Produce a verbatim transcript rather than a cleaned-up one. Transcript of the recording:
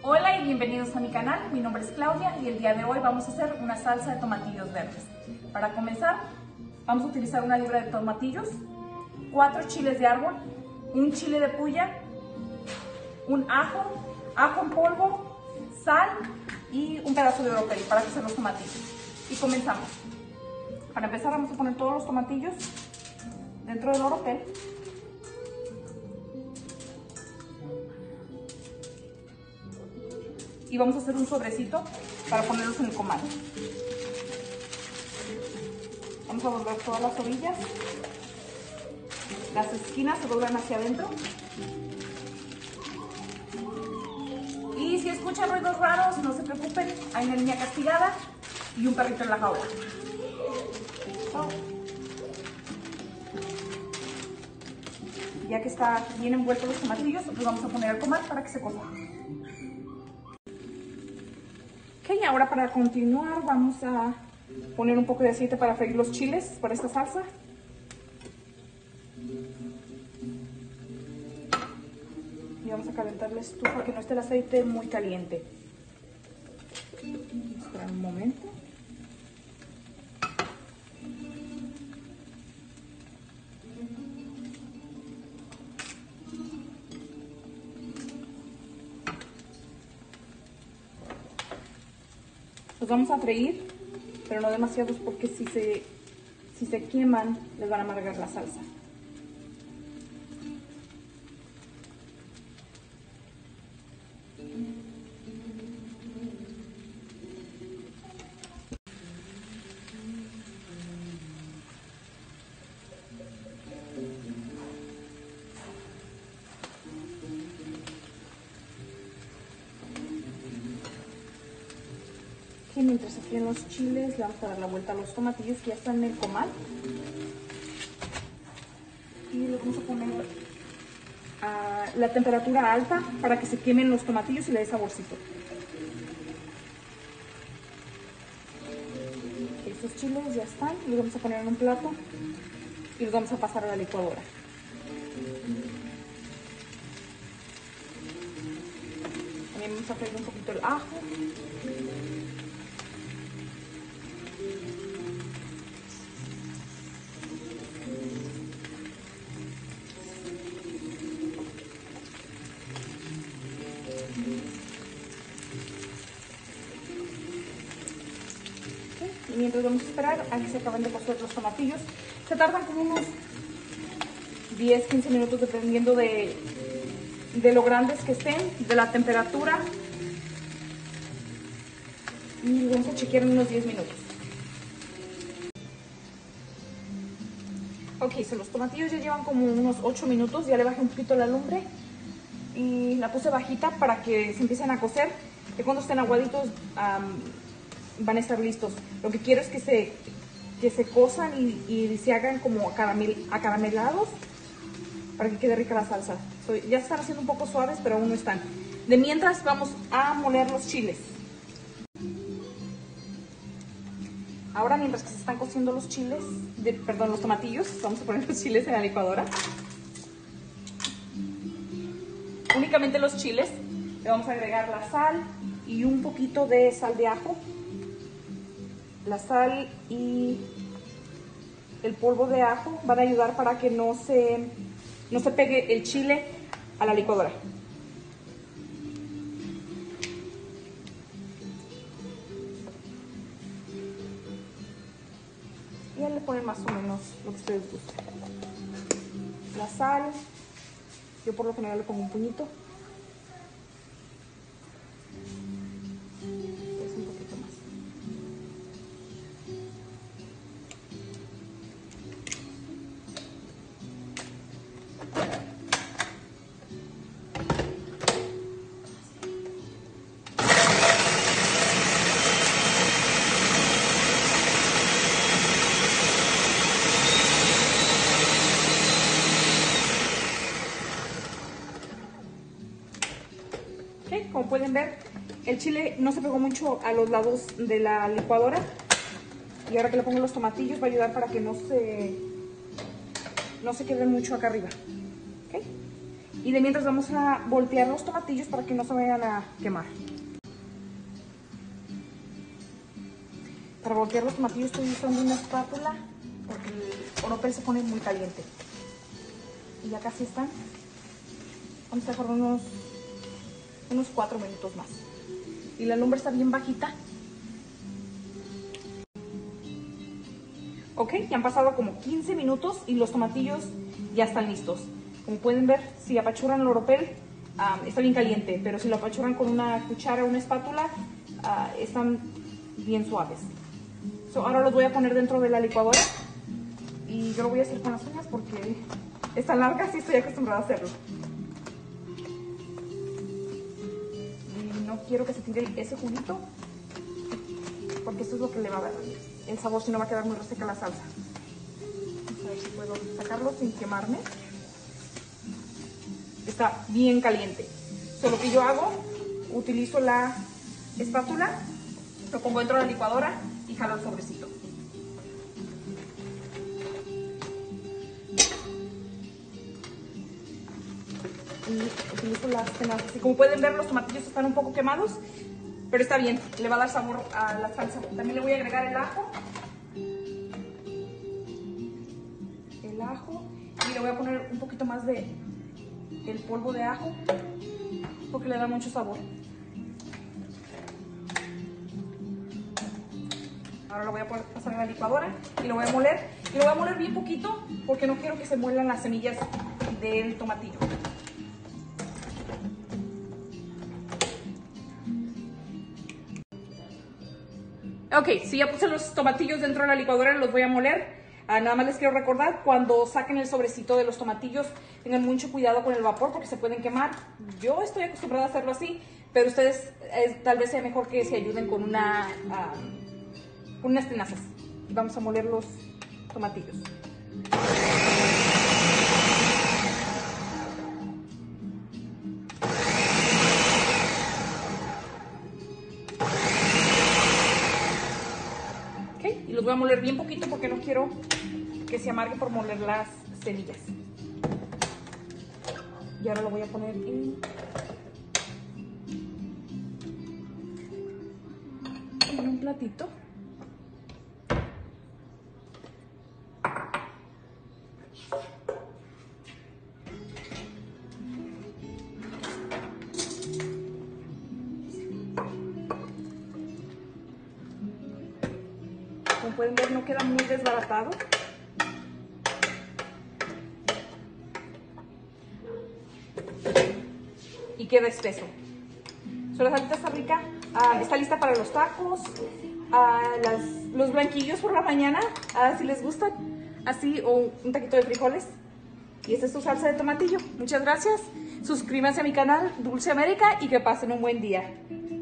Hola y bienvenidos a mi canal, mi nombre es Claudia y el día de hoy vamos a hacer una salsa de tomatillos verdes. Para comenzar, vamos a utilizar una libra de tomatillos, cuatro chiles de árbol, un chile de puya, un ajo, ajo en polvo, sal y un pedazo de brócoli para hacer los tomatillos. Y comenzamos. Para empezar vamos a poner todos los tomatillos dentro del orotel. Y vamos a hacer un sobrecito para ponerlos en el comal. Vamos a doblar todas las orillas. Las esquinas se doblan hacia adentro. Y si escuchan ruidos raros, no se preocupen, hay una niña castigada y un perrito en la jaula. Oh. Ya que está bien envueltos los tomatillos, los vamos a poner al comal para que se cosa. Ok, ahora para continuar vamos a poner un poco de aceite para freír los chiles para esta salsa. Y vamos a calentar la estufa, que no esté el aceite muy caliente. Espera un momento. Los vamos a freír, pero no demasiados porque si se, si se queman les van a amargar la salsa. Y mientras se fríen los chiles, le vamos a dar la vuelta a los tomatillos que ya están en el comal. Y le vamos a poner a la temperatura alta para que se quemen los tomatillos y le dé saborcito. Estos chiles ya están, los vamos a poner en un plato y los vamos a pasar a la licuadora. También vamos a freír un poquito el ajo. Y mientras vamos a esperar a que se acaben de cocer los tomatillos, se tardan como unos diez a quince minutos dependiendo de, de lo grandes que estén, de la temperatura. Y vamos a chequear en unos diez minutos. Ok, so los tomatillos ya llevan como unos ocho minutos, ya le bajé un poquito la lumbre y la puse bajita para que se empiecen a cocer, que cuando estén aguaditos um, van a estar listos. Lo que quiero es que se, que se cosan y, y se hagan como caramel, acaramelados para que quede rica la salsa. So, ya están haciendo un poco suaves, pero aún no están. De mientras vamos a moler los chiles. Ahora mientras que se están cociendo los chiles, de, perdón, los tomatillos, vamos a poner los chiles en la licuadora. Únicamente los chiles, le vamos a agregar la sal y un poquito de sal de ajo. La sal y el polvo de ajo van a ayudar para que no se, no se pegue el chile a la licuadora. Y ya le ponen más o menos lo que ustedes gusten. La sal, yo por lo general le pongo un puñito. Como pueden ver, el chile no se pegó mucho a los lados de la licuadora. Y ahora que le pongo los tomatillos va a ayudar para que no se, no se queden mucho acá arriba. ¿Okay? Y de mientras vamos a voltear los tomatillos para que no se vayan a quemar. Para voltear los tomatillos estoy usando una espátula porque el oropel se pone muy caliente. Y ya casi están. Vamos a dejar unos, unos cuatro minutos más. Y la lumbre está bien bajita. Ok, ya han pasado como quince minutos y los tomatillos ya están listos. Como pueden ver, si apachurran el oropel, um, está bien caliente, pero si lo apachurran con una cuchara o una espátula, uh, están bien suaves. So, ahora los voy a poner dentro de la licuadora y yo lo voy a hacer con las uñas porque están largas y estoy acostumbrada a hacerlo. Y no quiero que se tire ese juguito porque esto es lo que le va a dar el sabor, si no va a quedar muy reseca la salsa. Vamos a ver si puedo sacarlo sin quemarme. Está bien caliente. So, lo que yo hago, utilizo la espátula, lo pongo dentro de la licuadora y jalo el sobrecito. Y utilizo las tenazas. Y como pueden ver, los tomatillos están un poco quemados, pero está bien, le va a dar sabor a la salsa. También le voy a agregar el ajo. El ajo. Y le voy a poner un poquito más de el polvo de ajo, porque le da mucho sabor. Ahora lo voy a pasar en la licuadora y lo voy a moler. Y lo voy a moler bien poquito, porque no quiero que se muelan las semillas del tomatillo. Ok, si ya puse los tomatillos dentro de la licuadora, los voy a moler. Ah, nada más les quiero recordar, cuando saquen el sobrecito de los tomatillos, tengan mucho cuidado con el vapor porque se pueden quemar. Yo estoy acostumbrada a hacerlo así, pero ustedes eh, tal vez sea mejor que se ayuden con, una, uh, con unas tenazas. Y vamos a moler los tomatillos. Y los voy a moler bien poquito porque no quiero que se amargue por moler las semillas. Y ahora lo voy a poner en, en un platito. Como pueden ver, no queda muy desbaratado. Y queda espeso. So, la salita está rica. Uh, está lista para los tacos, uh, las, los blanquillos por la mañana, uh, si les gustan, así, o un taquito de frijoles. Y esta es su salsa de tomatillo. Muchas gracias. Suscríbanse a mi canal Dulce América y que pasen un buen día.